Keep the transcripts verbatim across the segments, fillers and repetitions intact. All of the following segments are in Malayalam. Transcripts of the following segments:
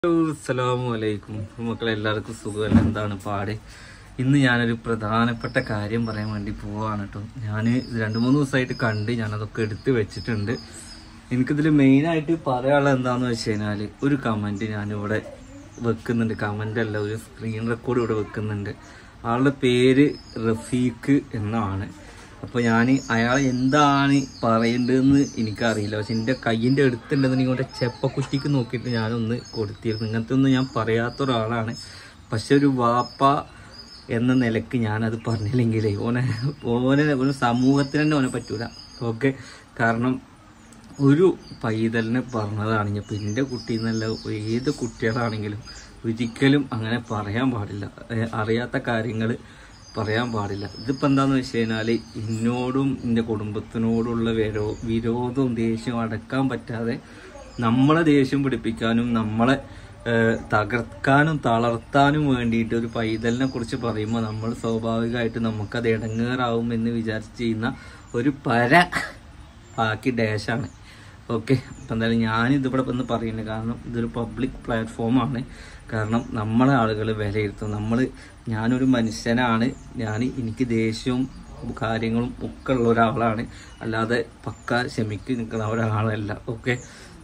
അസ്സലാമലൈക്കും മക്കളെ, എല്ലാവർക്കും സുഖമല്ല? എന്താണ് പാട്? ഇന്ന് ഞാനൊരു പ്രധാനപ്പെട്ട കാര്യം പറയാൻ വേണ്ടി പോവാണ് കേട്ടോ. ഞാൻ രണ്ട് മൂന്ന് ദിവസമായിട്ട് കണ്ട് ഞാനതൊക്കെ എടുത്ത് വെച്ചിട്ടുണ്ട്. എനിക്കിതിൽ മെയിനായിട്ട് പറയാനുള്ളത് എന്താണെന്ന് വെച്ച് കഴിഞ്ഞാൽ, ഒരു കമൻറ്റ് ഞാനിവിടെ വെക്കുന്നുണ്ട്. കമൻ്റ് അല്ല, ഒരു സ്ക്രീൻ റെക്കോർഡ് ഇവിടെ വെക്കുന്നുണ്ട്. ആളുടെ പേര് റഫീഖ് എന്നാണ്. അപ്പോൾ ഞാൻ അയാൾ എന്താണ് പറയേണ്ടതെന്ന് എനിക്കറിയില്ല. പക്ഷെ എൻ്റെ കയ്യിൻ്റെ അടുത്തുണ്ടെന്നുണ്ടെങ്കിൽ കൊണ്ട് ചെപ്പക്കുറ്റിക്ക് നോക്കിയിട്ട് ഞാനൊന്ന് കൊടുത്തിരുന്നു. ഇങ്ങനത്തെ ഒന്നും ഞാൻ പറയാത്ത ഒരാളാണ്. പക്ഷെ ഒരു വാപ്പ എന്ന നിലക്ക് ഞാനത് പറഞ്ഞില്ലെങ്കിൽ ഓനെ ഓനെ ഒരു സമൂഹത്തിന് തന്നെ ഓനെ പറ്റൂല. ഓക്കെ, കാരണം ഒരു പൈതലിനെ പറഞ്ഞതാണ്. ഇപ്പം എൻ്റെ കുട്ടി എന്നല്ല, ഏത് കുട്ടികളാണെങ്കിലും ഒരിക്കലും അങ്ങനെ പറയാൻ പാടില്ല. അറിയാത്ത കാര്യങ്ങൾ പറയാൻ പാടില്ല. ഇതിപ്പോൾ എന്താണെന്ന് വെച്ച് കഴിഞ്ഞാൽ, എന്നോടും എൻ്റെ കുടുംബത്തിനോടുള്ള വിരോ വിരോധവും ദേഷ്യവും അടക്കാൻ പറ്റാതെ നമ്മളെ ദേഷ്യം പിടിപ്പിക്കാനും നമ്മളെ തകർക്കാനും തളർത്താനും വേണ്ടിയിട്ട് ഒരു പൈതലിനെ കുറിച്ച് പറയുമ്പോൾ നമ്മൾ സ്വാഭാവികമായിട്ട് നമുക്കത് ഇടങ്ങേറാവും എന്ന് വിചാരിച്ച് ചെയ്യുന്ന ഒരു പര ബാക്കി ഡാഷാണ്. ഓക്കെ, അപ്പം എന്തായാലും ഞാനിതിവിടെ ഒന്ന് പറയുന്നത് കാരണം ഇതൊരു പബ്ലിക് പ്ലാറ്റ്ഫോമാണ്. കാരണം നമ്മളെ ആളുകൾ വിലയിരുത്തും. നമ്മൾ ഞാനൊരു മനുഷ്യനാണ്, ഞാൻ എനിക്ക് ദേഷ്യവും കാര്യങ്ങളും ഒക്കെ ഉള്ള ഒരാളാണ്, അല്ലാതെ പക്ക ക്ഷമിക്ക് നിൽക്കുന്ന ഒരാളല്ല. ഓക്കെ,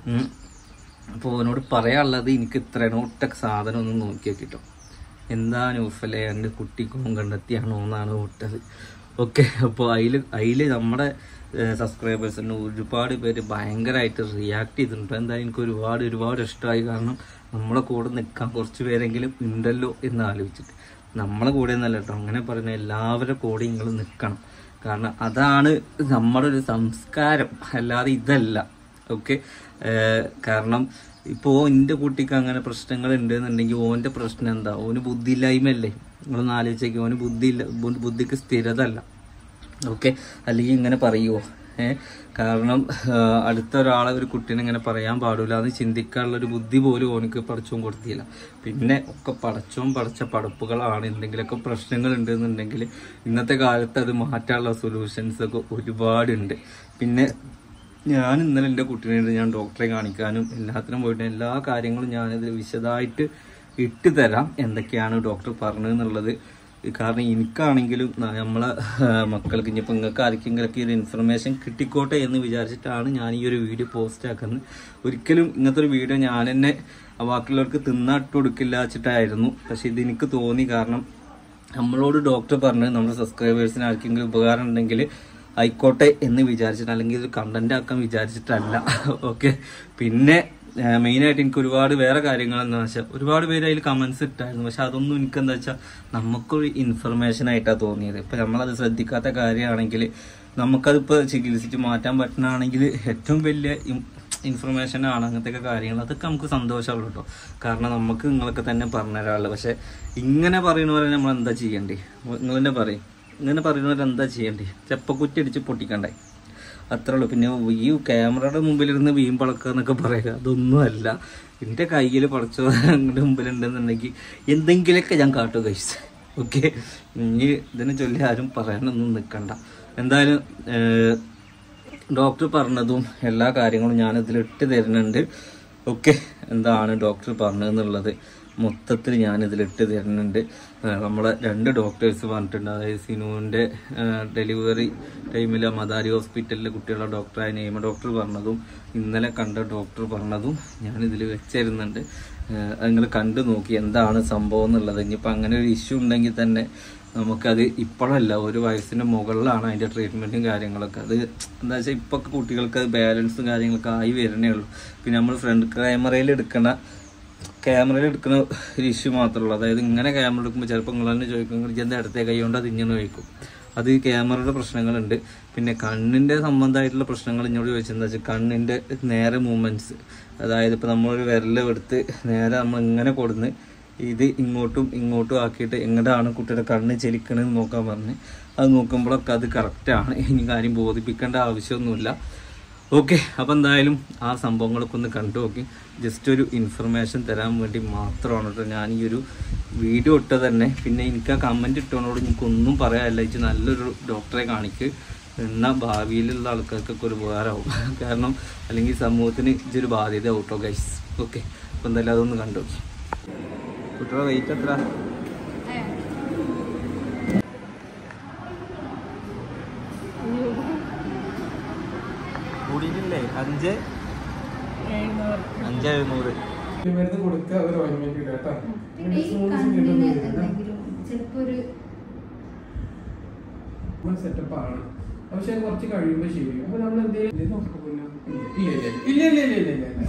അപ്പോൾ അവനോട് പറയാനുള്ളത്, എനിക്ക് ഇത്രയാണോ ഒട്ട സാധനം ഒന്ന് നോക്കി വെക്കിട്ടോ. എന്താ നൂഫലെ എൻ്റെ കുട്ടിക്കും കണ്ടെത്തിയാണോ എന്നാണ് വിട്ടത്. ഓക്കെ, അപ്പോൾ അതിൽ അതിൽ നമ്മുടെ സബ്സ്ക്രൈബേഴ്സിന് ഒരുപാട് പേര് ഭയങ്കരമായിട്ട് റിയാക്ട് ചെയ്തിട്ടുണ്ട്. എന്തായാലും എനിക്ക് ഒരുപാട് ഒരുപാട് ഇഷ്ടമായി. കാരണം നമ്മളെ കൂടെ നിൽക്കാൻ കുറച്ച് പേരെങ്കിലും ഉണ്ടല്ലോ എന്ന് ആലോചിച്ചിട്ട്. നമ്മളെ കൂടെ എന്നല്ല കേട്ടോ, അങ്ങനെ പറയുന്ന എല്ലാവരുടെ കൂടെ നിങ്ങൾ നിൽക്കണം. കാരണം അതാണ് നമ്മുടെ ഒരു സംസ്കാരം, അല്ലാതെ ഇതല്ല. ഓക്കെ, കാരണം ഇപ്പോൾ എൻ്റെ കുട്ടിക്ക് അങ്ങനെ പ്രശ്നങ്ങൾ ഉണ്ടെന്നുണ്ടെങ്കിൽ ഓൻ്റെ പ്രശ്നം എന്താ? ഓന് ബുദ്ധിയില്ലായ്മയല്ലേ? നിങ്ങളൊന്ന് ആലോചിച്ചേക്കും. ഓന് ബുദ്ധിയില്ല, ബുദ്ധിക്ക് സ്ഥിരത അല്ല. ഓക്കെ, അല്ലെങ്കിൽ ഇങ്ങനെ പറയുമോ? ഏഹ് കാരണം അടുത്ത ഒരാളെ ഒരു കുട്ടീനെ ഇങ്ങനെ പറയാൻ പാടില്ല എന്ന് ചിന്തിക്കാനുള്ളൊരു ബുദ്ധി പോലും ഓനക്ക് പടച്ചോൻ കൊടുത്തില്ല. പിന്നെ ഒക്കെ പടച്ചോൻ പടച്ച പടപ്പുകളാണ്. എന്തെങ്കിലുമൊക്കെ പ്രശ്നങ്ങൾ ഉണ്ടെന്നുണ്ടെങ്കിൽ ഇന്നത്തെ കാലത്ത് അത് മാറ്റാനുള്ള സൊല്യൂഷൻസ് ഒക്കെ ഒരുപാടുണ്ട്. പിന്നെ ഞാൻ ഇന്നലെ എൻ്റെ കുട്ടീനെ ഞാൻ ഡോക്ടറെ കാണിക്കാനും എല്ലാത്തിനും പോയിട്ട് എല്ലാ കാര്യങ്ങളും ഞാനിത് വിശദമായിട്ട് ഇട്ട് തരാം, എന്തൊക്കെയാണ് ഡോക്ടർ പറഞ്ഞതെന്നുള്ളത്. കാരണം എനിക്കാണെങ്കിലും നമ്മളെ മക്കൾക്ക് ഇനിയിപ്പോൾ നിങ്ങൾക്ക് ആർക്കെങ്കിലൊക്കെ ഒരു ഇൻഫർമേഷൻ കിട്ടിക്കോട്ടെ എന്ന് വിചാരിച്ചിട്ടാണ് ഞാൻ ഈ ഒരു വീഡിയോ പോസ്റ്റ് ആക്കുന്നത്. ഒരിക്കലും ഇങ്ങനത്തെ ഒരു വീഡിയോ ഞാൻ തന്നെ ബാക്കിയുള്ളവർക്ക് തിന്നാട്ട് കൊടുക്കില്ല വെച്ചിട്ടായിരുന്നു. പക്ഷെ ഇതെനിക്ക് തോന്നി, കാരണം നമ്മളോട് ഡോക്ടർ പറഞ്ഞത് നമ്മുടെ സബ്സ്ക്രൈബേഴ്സിന് ആർക്കെങ്കിലും ഉപകാരം ഉണ്ടെങ്കിൽ ആയിക്കോട്ടെ എന്ന് വിചാരിച്ചിട്ട്, അല്ലെങ്കിൽ ഇത് കണ്ടന്റ് ആക്കാൻ വിചാരിച്ചിട്ടല്ല. ഓക്കെ, പിന്നെ മെയിനായിട്ട് എനിക്ക് ഒരുപാട് വേറെ കാര്യങ്ങൾ എന്താ വെച്ചാൽ, ഒരുപാട് പേര് അതിൽ കമൻസ് ഇട്ടായിരുന്നു. പക്ഷെ അതൊന്നും എനിക്ക് എന്താ വെച്ചാൽ നമുക്കൊരു ഇൻഫർമേഷൻ ആയിട്ടാണ് തോന്നിയത്. ഇപ്പം നമ്മളത് ശ്രദ്ധിക്കാത്ത കാര്യമാണെങ്കിൽ നമുക്കതിപ്പോൾ ചികിത്സിച്ച് മാറ്റാൻ പറ്റണമെങ്കിൽ ഏറ്റവും വലിയ ഇൻഫർമേഷനാണ് അങ്ങനത്തെ കാര്യങ്ങൾ. അതൊക്കെ നമുക്ക് സന്തോഷമുള്ളൂ കേട്ടോ. കാരണം നമുക്ക് നിങ്ങളൊക്കെ തന്നെ പറഞ്ഞു തരാറുള്ളത്. പക്ഷെ ഇങ്ങനെ പറയുന്നവരെ നമ്മൾ എന്താ ചെയ്യേണ്ടി? നിങ്ങൾ തന്നെ പറയും. ഇങ്ങനെ പറയുന്നവരെ എന്താ ചെയ്യേണ്ടി? ചെപ്പക്കുറ്റി അടിച്ച് പൊട്ടിക്കണ്ടേ? അത്രേ ഉള്ളൂ. പിന്നെ ഈ ക്യാമറയുടെ മുമ്പിലിരുന്ന് വീം പളക്കുക എന്നൊക്കെ പറയുക, അതൊന്നും അല്ല. എൻ്റെ കയ്യിൽ പടച്ചോ അങ്ങോട്ട് മുമ്പിലുണ്ടെന്നുണ്ടെങ്കിൽ എന്തെങ്കിലുമൊക്കെ ഞാൻ കാട്ടുക കഴിച്ചു. ഓക്കെ, ഇനി ഇതിനെ ചൊല്ലി ആരും പറയാനൊന്നും നിൽക്കണ്ട. എന്തായാലും ഡോക്ടർ പറഞ്ഞതും എല്ലാ കാര്യങ്ങളും ഞാനിതിലിട്ട് തരുന്നുണ്ട്. ഓക്കെ, എന്താണ് ഡോക്ടർ പറഞ്ഞതെന്നുള്ളത് മൊത്തത്തിൽ ഞാനിതിലിട്ട് തരുന്നുണ്ട്. നമ്മളെ രണ്ട് ഡോക്ടേഴ്സ് പറഞ്ഞിട്ടുണ്ട്. അതായത് സിനുവിൻ്റെ ഡെലിവറി ടൈമിൽ മദാരി ഹോസ്പിറ്റലിലെ കുട്ടികളുടെ ഡോക്ടറായ നെയ്മ ഡോക്ടർ പറഞ്ഞതും ഇന്നലെ കണ്ട ഡോക്ടർ പറഞ്ഞതും ഞാനിതിൽ വെച്ചിരുന്നുണ്ട്. നിങ്ങൾ കണ്ടു നോക്കി എന്താണ് സംഭവം എന്നുള്ളത്. ഇനിയിപ്പോൾ അങ്ങനെ ഒരു ഇഷ്യൂ ഉണ്ടെങ്കിൽ തന്നെ നമുക്കത് ഇപ്പോഴല്ല, ഒരു വയസ്സിൻ്റെ മുകളിലാണ് അതിൻ്റെ ട്രീറ്റ്മെൻറ്റും കാര്യങ്ങളൊക്കെ. അത് എന്താ വെച്ചാൽ ഇപ്പോൾ കുട്ടികൾക്ക് അത് ബാലൻസും കാര്യങ്ങളൊക്കെ ആയി വരണേ ഉള്ളൂ. പിന്നെ നമ്മൾ ഫ്രണ്ട് ക്യാമറയിൽ എടുക്കണ ക്യാമറയിൽ എടുക്കുന്ന ഒരു ഇഷ്യൂ മാത്രമേ ഉള്ളൂ. അതായത് ഇങ്ങനെ ക്യാമറ എടുക്കുമ്പോൾ ചിലപ്പോൾ നിങ്ങൾ തന്നെ ചോദിക്കും, എന്താ അടുത്ത കൈ കൊണ്ട് അത് ഇങ്ങനെ ചോദിക്കും. അത് ക്യാമറയുടെ പ്രശ്നങ്ങളുണ്ട്. പിന്നെ കണ്ണിൻ്റെ സംബന്ധമായിട്ടുള്ള പ്രശ്നങ്ങൾ ഇങ്ങോട്ട് ചോദിച്ചെന്താ വെച്ചാൽ, കണ്ണിൻ്റെ നേരെ മൂവ്മെൻറ്റ്സ്, അതായത് ഇപ്പോൾ നമ്മളൊരു വിരലെടുത്ത് നേരെ നമ്മൾ ഇങ്ങനെ കൊടുന്ന് ഇത് ഇങ്ങോട്ടും ഇങ്ങോട്ടും ആക്കിയിട്ട് എങ്ങോട്ടാണ് കുട്ടിയുടെ കണ്ണ് ചലിക്കണമെന്ന് നോക്കാൻ പറഞ്ഞ് അത് നോക്കുമ്പോഴൊക്കെ അത് കറക്റ്റാണ്. ഇനി കാര്യം ബോധിപ്പിക്കേണ്ട ആവശ്യമൊന്നുമില്ല. ഓക്കെ, അപ്പോൾ എന്തായാലും ആ സംഭവങ്ങളൊക്കെ ഒന്ന് കണ്ടു നോക്കി. ജസ്റ്റ് ഒരു ഇൻഫർമേഷൻ തരാൻ വേണ്ടി മാത്രമാണ് കേട്ടോ ഞാൻ ഈ ഒരു വീഡിയോ ഇട്ടത് തന്നെ. പിന്നെ എനിക്ക് ആ കമൻറ്റ് ഇട്ടോനോട് എനിക്കൊന്നും പറയാനില്ല. ഇത് നല്ലൊരു ഡോക്ടറെ കാണിക്ക്, എന്നാൽ ഭാവിയിലുള്ള ആൾക്കാർക്കൊക്കെ ഒരു ഉപകാരമാവും. കാരണം അല്ലെങ്കിൽ സമൂഹത്തിന് ഇതൊരു ബാധ്യത ഔട്ടോ ഗൈസ്. ഓക്കെ, അപ്പം എന്തായാലും അതൊന്ന് കണ്ടു. കുട്ടികളുടെ വെയിറ്റ് എത്ര? കൂടിയിട്ടില്ലേ? അഞ്ച് അഞ്ച് എഴുന്നൂറ് മരുന്ന് കൊടുക്കുക, ഒരു ഓയിൻമെന്റ് ഇടുക കേട്ടോ. സെറ്റപ്പ് ആണ്, പക്ഷെ കുറച്ച് കഴിയുമ്പോൾ ശരിയും. അപ്പൊ നമ്മൾ എന്തെങ്കിലും ഇല്ല ഇല്ല ഇല്ല ഇല്ല ഇല്ല ഇല്ല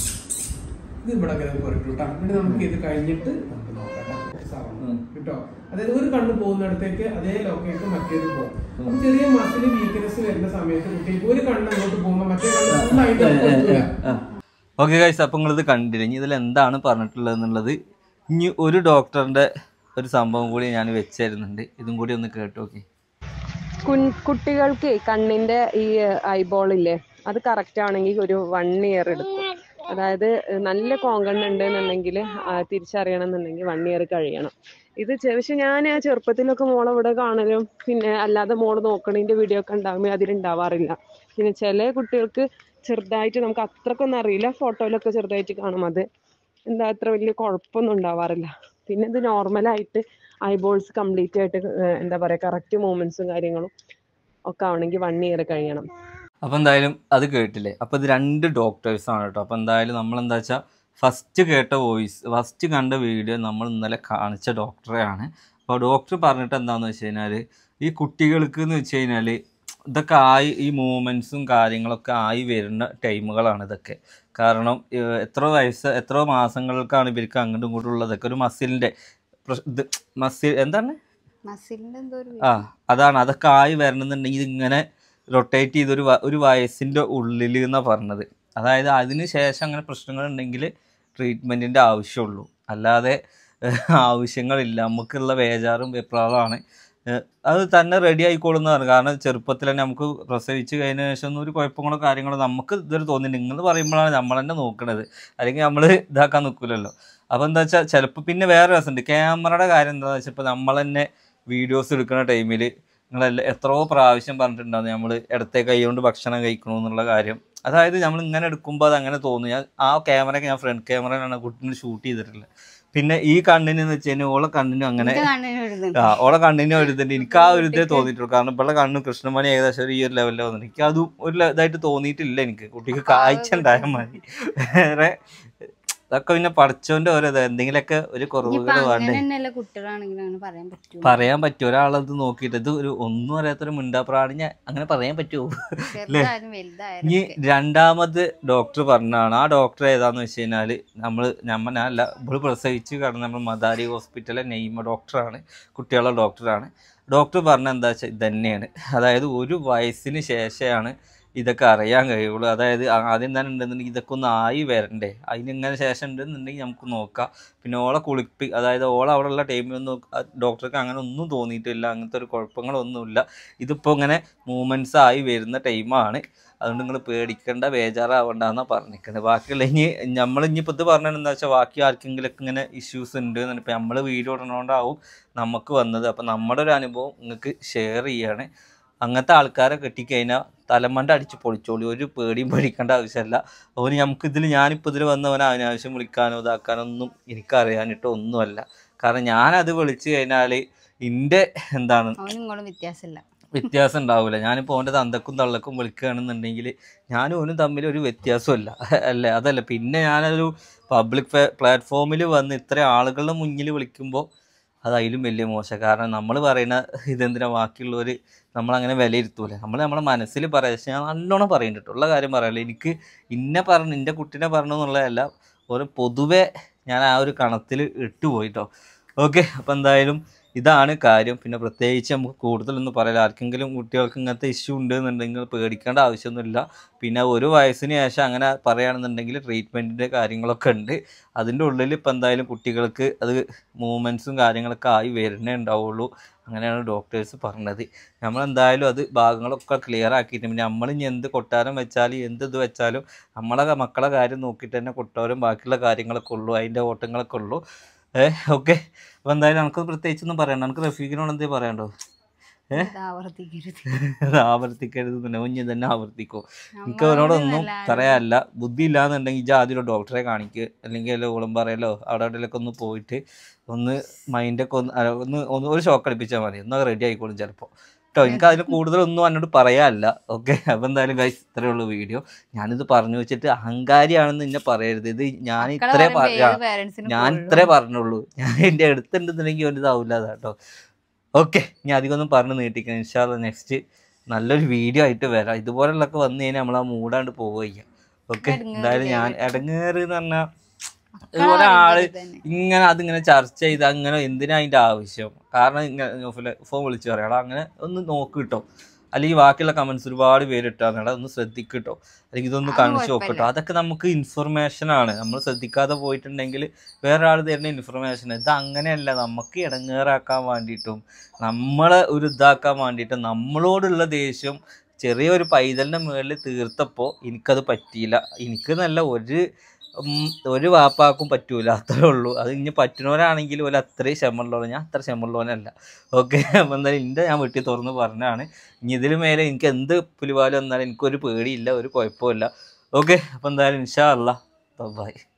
ഇത് ഇവിടെ കുറയ്ക്കും കേട്ടോ. എന്നിട്ട് നമുക്ക് ഇത് കഴിഞ്ഞിട്ട് നമുക്ക് നോക്കാം കേട്ടോ. അതായത് ഒരു കണ്ണ് പോകുന്നിടത്തേക്ക് അതേ ലൊക്കേഷൻ മറ്റേത് പോകും. അപ്പൊ ചെറിയ മസിൽ വീക്ക്നെസ് വരുന്ന സമയത്ത് കുട്ടിക്ക് ഒരു കണ്ണ് അങ്ങോട്ട് പോകുമ്പോൾ മറ്റേ കണ്ണ് ഫുള്ളായിട്ട്. ഓക്കെ ഗൈസ്, അപ്പം നിങ്ങളിത് കണ്ടില്ല. ഇനി ഇതിൽ എന്താണ് പറഞ്ഞിട്ടുള്ളത് എന്നുള്ളത് ഇനി ഒരു ഡോക്ടറിൻ്റെ ഒരു സംഭവം കൂടി ഞാൻ വെച്ചിരുന്നുണ്ട്, ഇതും കൂടി ഒന്ന് കേട്ടു നോക്കി. കുട്ടികൾക്ക് കണ്ണിന്റെ ഈ ഐബോളില്ലേ, അത് കറക്റ്റ് ആണെങ്കിൽ ഒരു വൺ ഇയർ എടുക്കും. അതായത് നല്ല കോങ്കണ്ണ് ഉണ്ടെന്നുണ്ടെങ്കിൽ തിരിച്ചറിയണം എന്നുണ്ടെങ്കിൽ വൺ ഇയർ കഴിയണം. ഇത് പക്ഷെ ഞാൻ ആ ചെറുപ്പത്തിലൊക്കെ മോളെ ഇവിടെ കാണലും പിന്നെ അല്ലാതെ മോള് നോക്കണതിന്റെ വീഡിയോ ഒക്കെ ഉണ്ടാകുമ്പോൾ അതിലുണ്ടാവാറില്ല. പിന്നെ ചില കുട്ടികൾക്ക് ചെറുതായിട്ട് നമുക്ക് അത്രക്കൊന്നും അറിയില്ല, ഫോട്ടോയിലൊക്കെ ചെറുതായിട്ട് കാണും, അത് എന്താ അത്ര വലിയ കുഴപ്പമൊന്നും ഉണ്ടാവാറില്ല. പിന്നെ ഇത് നോർമലായിട്ട് ഐബോൾസ് കംപ്ലീറ്റ് ആയിട്ട് എന്താ പറയുക കറക്റ്റ് മൂവ്മെന്റ്സും കാര്യങ്ങളും ഒക്കെ ആവണമെങ്കിൽ വൺ ഇയർ കഴിയണം. അപ്പോൾ എന്തായാലും അത് കേട്ടില്ലേ. അപ്പോൾ ഇത് രണ്ട് ഡോക്ടേഴ്സാണ് കേട്ടോ. അപ്പോൾ എന്തായാലും നമ്മളെന്താ വെച്ചാൽ ഫസ്റ്റ് കേട്ട വോയിസ്, ഫസ്റ്റ് കണ്ട വീഡിയോ നമ്മൾ ഇന്നലെ കാണിച്ച ഡോക്ടറെയാണ്. അപ്പോൾ ഡോക്ടർ പറഞ്ഞിട്ട് എന്താണെന്ന് വെച്ച് കഴിഞ്ഞാൽ ഈ കുട്ടികൾക്ക് എന്ന് വെച്ച് കഴിഞ്ഞാൽ ഇതൊക്കെ ആയി, ഈ മൂവ്മെൻറ്റ്സും കാര്യങ്ങളൊക്കെ ആയി വരുന്ന ടൈമുകളാണ് ഇതൊക്കെ. കാരണം എത്ര വയസ്സ് എത്ര മാസങ്ങൾക്കാണ് ഇവർക്ക് അങ്ങോട്ടും ഇങ്ങോട്ടും ഉള്ളതൊക്കെ ഒരു മസിലിൻ്റെ ഇത് മസിൽ എന്താണ് ആ അതാണ് അതൊക്കെ ആയി വരണമെന്നുണ്ടെങ്കിൽ ഇതിങ്ങനെ റൊട്ടേറ്റ് ചെയ്തൊരു ഒരു വയസ്സിൻ്റെ ഉള്ളിൽ എന്നാണ് പറഞ്ഞത്. അതായത് അതിന് ശേഷം അങ്ങനെ പ്രശ്നങ്ങളുണ്ടെങ്കിൽ ട്രീറ്റ്മെൻറ്റിൻ്റെ ആവശ്യമുള്ളൂ, അല്ലാതെ ആവശ്യങ്ങളില്ല. നമുക്കുള്ള ബേജാറും വെപ്രാളമാണ്, അത് തന്നെ റെഡി ആയിക്കോളുന്നതാണ്. കാരണം ചെറുപ്പത്തിൽ തന്നെ നമുക്ക് പ്രസവിച്ച് കഴിഞ്ഞ ശേഷം ഒന്നും ഒരു കുഴപ്പങ്ങളോ കാര്യങ്ങളോ നമുക്ക് ഇതൊരു തോന്നിയിട്ടുണ്ട്. നിങ്ങൾ പറയുമ്പോഴാണ് നമ്മൾ തന്നെ നോക്കണത്, അല്ലെങ്കിൽ നമ്മൾ ഇതാക്കാൻ നിൽക്കില്ലല്ലോ. അപ്പോൾ എന്താ വെച്ചാൽ ചിലപ്പോൾ പിന്നെ വേറെ രസമുണ്ട് ക്യാമറയുടെ കാര്യം. എന്താണെന്ന് വെച്ചാൽ ഇപ്പോൾ നമ്മൾ തന്നെ വീഡിയോസ് എടുക്കുന്ന ടൈമിൽ നിങ്ങളെല്ലാം എത്രയോ പ്രാവശ്യം പറഞ്ഞിട്ടുണ്ടാകും നമ്മൾ ഇടത്തെ കൈ കൊണ്ട് ഭക്ഷണം കഴിക്കണമെന്നുള്ള കാര്യം. അതായത് നമ്മൾ ഇങ്ങനെ എടുക്കുമ്പോൾ അത് അങ്ങനെ തോന്നും. ഞാൻ ആ ക്യാമറയൊക്കെ ഞാൻ ഫ്രണ്ട് ക്യാമറയിലാണ് കുട്ടീനെ ഷൂട്ട് ചെയ്തിട്ടുള്ളത്. പിന്നെ ഈ കണ്ണിന് എന്ന് വെച്ച് കഴിഞ്ഞാൽ ഓളെ കണ്ണിനും അങ്ങനെ ആ ഓളെ കണ്ണിനും എഴുതുന്നുണ്ട്. എനിക്ക് ആ ഒരു ഇതേ തോന്നിയിട്ടുള്ളൂ. കാരണം ഇപ്പോഴുള്ള കണ്ണും കൃഷ്ണമണി ഏകദേശം ഈ ഒരു ലെവലിൽ വന്നിട്ട് എനിക്ക് അതും ഒരു ഇതായിട്ട് തോന്നിയിട്ടില്ല. എനിക്ക് കുട്ടിക്ക് കാഴ്ച ഉണ്ടായാൽ മതി, വേറെ അതൊക്കെ പിന്നെ പഠിച്ചോന്റെ ഓരോ എന്തെങ്കിലുമൊക്കെ ഒരു കുറവുകൾ വേണ്ടേ പറയാൻ പറ്റും. ഒരാളത് നോക്കിയിട്ട് ഇത് ഒരു ഒന്നും അറിയാത്തൊരു മിണ്ടാപ്രാണിഞ്ഞ അങ്ങനെ പറയാൻ പറ്റുമോ അല്ലേ? ഇനി രണ്ടാമത് ഡോക്ടർ പറഞ്ഞാണ്. ആ ഡോക്ടർ ഏതാന്ന് വെച്ച് കഴിഞ്ഞാൽ നമ്മൾ നമ്മ ഞാനല്ല ഇവിടെ പ്രസവിച്ച് കാരണം നമ്മൾ മദാരി ഹോസ്പിറ്റലിലെ നെയ്മ ഡോക്ടറാണ്, കുട്ടികളുടെ ഡോക്ടറാണ്. ഡോക്ടർ പറഞ്ഞ എന്താ വെച്ചാൽ ഇത് തന്നെയാണ്. അതായത് ഒരു വയസ്സിന് ശേഷമാണ് ഇതൊക്കെ അറിയാൻ കഴിയുള്ളൂ. അതായത് ആദ്യം തന്നെ ഉണ്ടെന്നുണ്ടെങ്കിൽ ഇതൊക്കെ ഒന്ന് ആയി വരണ്ടേ, അതിനിങ്ങനെ ശേഷം ഉണ്ടെന്നുണ്ടെങ്കിൽ നമുക്ക് നോക്കാം. പിന്നെ ഓളെ കുളിപ്പി അതായത് ഓളെ അവിടെ ഉള്ള ടൈമിലൊന്നും ഡോക്ടർക്ക് അങ്ങനെ ഒന്നും തോന്നിയിട്ടില്ല, അങ്ങനത്തെ ഒരു കുഴപ്പങ്ങളൊന്നുമില്ല. ഇതിപ്പോൾ ഇങ്ങനെ മൂവ്മെൻറ്റ്സ് ആയി വരുന്ന ടൈമാണ്, അതുകൊണ്ട് നിങ്ങൾ പേടിക്കേണ്ട ബേജാറാവണ്ടെന്നാണ് പറഞ്ഞിരിക്കുന്നത്. ബാക്കിയുള്ള ഇനി നമ്മൾ ഇനിയിപ്പോൾ ഇത് പറഞ്ഞത് എന്താ വെച്ചാൽ ബാക്കി ആർക്കെങ്കിലൊക്കെ ഇങ്ങനെ ഇഷ്യൂസ് ഉണ്ട് എന്നാണ് ഇപ്പോൾ നമ്മൾ വീഡിയോ ഇടണോണ്ടാവും നമുക്ക് വന്നത്. അപ്പോൾ നമ്മുടെ ഒരു അനുഭവം നിങ്ങൾക്ക് ഷെയർ ചെയ്യാണ്. അങ്ങനത്തെ ആൾക്കാരെ കിട്ടിക്കഴിഞ്ഞാൽ തലമണ്ട അടിച്ച് പൊളിച്ചോളി, ഒരു പേടിയും പേടിക്കേണ്ട ആവശ്യമില്ല. അതുകൊണ്ട് നമുക്കിതിൽ ഞാനിപ്പോൾ ഇതിൽ വന്നവനെ അനാവശ്യം വിളിക്കാനോ ഇതാക്കാനോ ഒന്നും എനിക്കറിയാനിട്ടോ ഒന്നുമല്ല. കാരണം ഞാനത് വിളിച്ചു കഴിഞ്ഞാൽ എൻ്റെ എന്താണ് വ്യത്യാസമില്ല വ്യത്യാസം ഉണ്ടാവില്ല. ഞാനിപ്പോൾ അവൻ്റെ തന്തക്കും തള്ളക്കും വിളിക്കുകയാണെന്നുണ്ടെങ്കിൽ ഞാനും ഓനും തമ്മിൽ ഒരു വ്യത്യാസമില്ല അല്ലേ? അതല്ല പിന്നെ ഞാനൊരു പബ്ലിക് പ്ലാറ്റ്ഫോമിൽ വന്ന് ഇത്ര ആളുകളുടെ മുന്നിൽ വിളിക്കുമ്പോൾ അത് അതിലും വലിയ മോശം. കാരണം നമ്മൾ പറയുന്ന ഇതെന്തിനാ ബാക്കിയുള്ളവർ നമ്മളങ്ങനെ വിലയിരുത്തൂല. നമ്മൾ നമ്മുടെ മനസ്സിൽ പറയാം. പക്ഷേ ഞാൻ നല്ലോണം പറയുന്നുണ്ട്, ഉള്ള കാര്യം പറയാമല്ലോ. എനിക്ക് ഇന്നെ പറഞ്ഞു എൻ്റെ കുട്ടീനെ പറഞ്ഞു എന്നുള്ളതല്ല, ഒരു പൊതുവെ ഞാൻ ആ ഒരു കണത്തിൽ ഇട്ടുപോയിട്ടോ. ഓക്കെ, അപ്പോൾ എന്തായാലും ഇതാണ് കാര്യം. പിന്നെ പ്രത്യേകിച്ച് നമുക്ക് കൂടുതലൊന്നും പറയാം. ആർക്കെങ്കിലും കുട്ടികൾക്ക് ഇങ്ങനത്തെ ഇഷ്യൂ ഉണ്ടെന്നുണ്ടെങ്കിൽ പേടിക്കേണ്ട ആവശ്യമൊന്നുമില്ല. പിന്നെ ഒരു വയസ്സിന് ശേഷം അങ്ങനെ പറയുകയാണെന്നുണ്ടെങ്കിൽ ട്രീറ്റ്മെൻറ്റിൻ്റെ കാര്യങ്ങളൊക്കെ ഉണ്ട്. അതിൻ്റെ ഉള്ളിൽ ഇപ്പം എന്തായാലും കുട്ടികൾക്ക് അത് മൂവ്മെൻറ്റ്സും കാര്യങ്ങളൊക്കെ ആയി വരുന്നേ ഉണ്ടാവുള്ളൂ. അങ്ങനെയാണ് ഡോക്ടേഴ്സ് പറഞ്ഞത്. നമ്മളെന്തായാലും അത് ഭാഗങ്ങളൊക്കെ ക്ലിയർ ആക്കിയിട്ട് പിന്നെ നമ്മളിനി എന്ത് കൊട്ടാരം വെച്ചാലും എന്ത് ഇത് വെച്ചാലും നമ്മളെ മക്കളെ കാര്യം നോക്കിയിട്ട് തന്നെ കൊട്ടാരം ബാക്കിയുള്ള കാര്യങ്ങളൊക്കെ ഉള്ളൂ, അതിൻ്റെ ഓട്ടങ്ങളൊക്കെ ഉള്ളൂ. ഏഹ് ഓക്കെ, അപ്പോൾ എന്തായാലും നമുക്ക് പ്രത്യേകിച്ചൊന്നും പറയണ്ട. നമുക്ക് റഫീഖിനോട് എന്തേ പറയണ്ടോ? അത് ആവർത്തിക്കരുത് തന്നെ കുഞ്ഞ് തന്നെ ആവർത്തിക്കോ. എനിക്ക് അവരോടൊന്നും പറയാനല്ല. ബുദ്ധി ഇല്ലാന്നുണ്ടെങ്കിൽ ഇജ ആദ്യം ഡോക്ടറെ കാണിക്കുക, അല്ലെങ്കിൽ അല്ലോ കുളമ്പറയലോ അവിടെ എവിടെയൊക്കെ ഒന്ന് പോയിട്ട് ഒന്ന് മൈൻഡൊക്കെ ഒന്ന് ഒന്ന് ഒന്ന് ഒരു ഷോക്ക് അടിപ്പിച്ചാൽ മതി, എന്നാൽ റെഡി ആയിക്കോളും ചിലപ്പോൾ കേട്ടോ. എനിക്ക് അതിന് കൂടുതലൊന്നും എന്നോട് പറയാനല്ല. ഓക്കെ, അപ്പോൾ എന്തായാലും ഗൈസ് ഇത്രയേ ഉള്ളൂ വീഡിയോ. ഞാനിത് പറഞ്ഞു വെച്ചിട്ട് അഹങ്കാരിയാണെന്ന് എന്നെ പറയരുത്. ഇത് ഞാൻ ഇത്രേ പറയാ ഞാൻ ഇത്രേ പറഞ്ഞുള്ളൂ. ഞാൻ എൻ്റെ അടുത്തുണ്ടെന്നുണ്ടെങ്കിൽ ഒരു ഇതാവില്ല കേട്ടോ. ഓക്കെ, ഇനി അധികമൊന്നും പറഞ്ഞ് നീട്ടിക്കണം. ഇൻഷാ അല്ലാഹ് നെക്സ്റ്റ് നല്ലൊരു വീഡിയോ ആയിട്ട് വരാം. ഇതുപോലുള്ളൊക്കെ വന്നു കഴിഞ്ഞാൽ നമ്മൾ ആ മൂടാണ്ട് പോവുക. ഓക്കെ, എന്തായാലും ഞാൻ ഇടങ്ങേറ് എന്ന് പറഞ്ഞാൽ ഒരാള് ഇങ്ങനെ അതിങ്ങനെ ചർച്ച ചെയ്ത് അങ്ങനെ എന്തിനാ അതിൻ്റെ ആവശ്യം? കാരണം ഇങ്ങനെ ഫോൺ വിളിച്ച് പറയാം അങ്ങനെ ഒന്ന് നോക്ക് കിട്ടോ, അല്ലെങ്കിൽ ബാക്കിയുള്ള കമന്റ്സ് ഒരുപാട് പേര് ഇട്ടാന്നാണ്, അതൊന്ന് ശ്രദ്ധിക്കട്ടോ, അല്ലെങ്കിൽ ഇതൊന്ന് കാണിച്ചു നോക്കട്ടോ. അതൊക്കെ നമുക്ക് ഇൻഫർമേഷൻ ആണ്. നമ്മൾ ശ്രദ്ധിക്കാതെ പോയിട്ടുണ്ടെങ്കിൽ വേറെ ആൾ തരുന്ന ഇൻഫർമേഷൻ. ഇത് അങ്ങനെയല്ല, നമുക്ക് ഇടങ്ങേറാക്കാൻ വേണ്ടിയിട്ടും നമ്മളെ ഒരു ഇതാക്കാൻ വേണ്ടിയിട്ടും നമ്മളോടുള്ള ദേഷ്യം ചെറിയൊരു പൈതലിൻ്റെ മുകളിൽ തീർത്തപ്പോൾ എനിക്കത് പറ്റിയില്ല. എനിക്ക് നല്ല ഒരു ഒരു വാപ്പാക്കും പറ്റൂല, അത്രേ ഉള്ളൂ. അത് ഇനി പറ്റുന്നവരാണെങ്കിൽ ഒരു അത്രയും ക്ഷമയുള്ളവർ, ഞാൻ അത്ര ക്ഷമയുള്ളവനല്ല. ഓക്കെ, അപ്പോൾ എന്തായാലും എൻ്റെ ഞാൻ വീട്ടിൽ തുറന്ന് പറഞ്ഞാണ്. ഇനി ഇതിൽ മേലെ എനിക്ക് എന്ത് പുലിവാലും വന്നാലും എനിക്കൊരു പേടിയില്ല, ഒരു കുഴപ്പമില്ല. ഓക്കെ, അപ്പോൾ എന്തായാലും ഇൻഷാ അല്ലാഹ് ബൈ.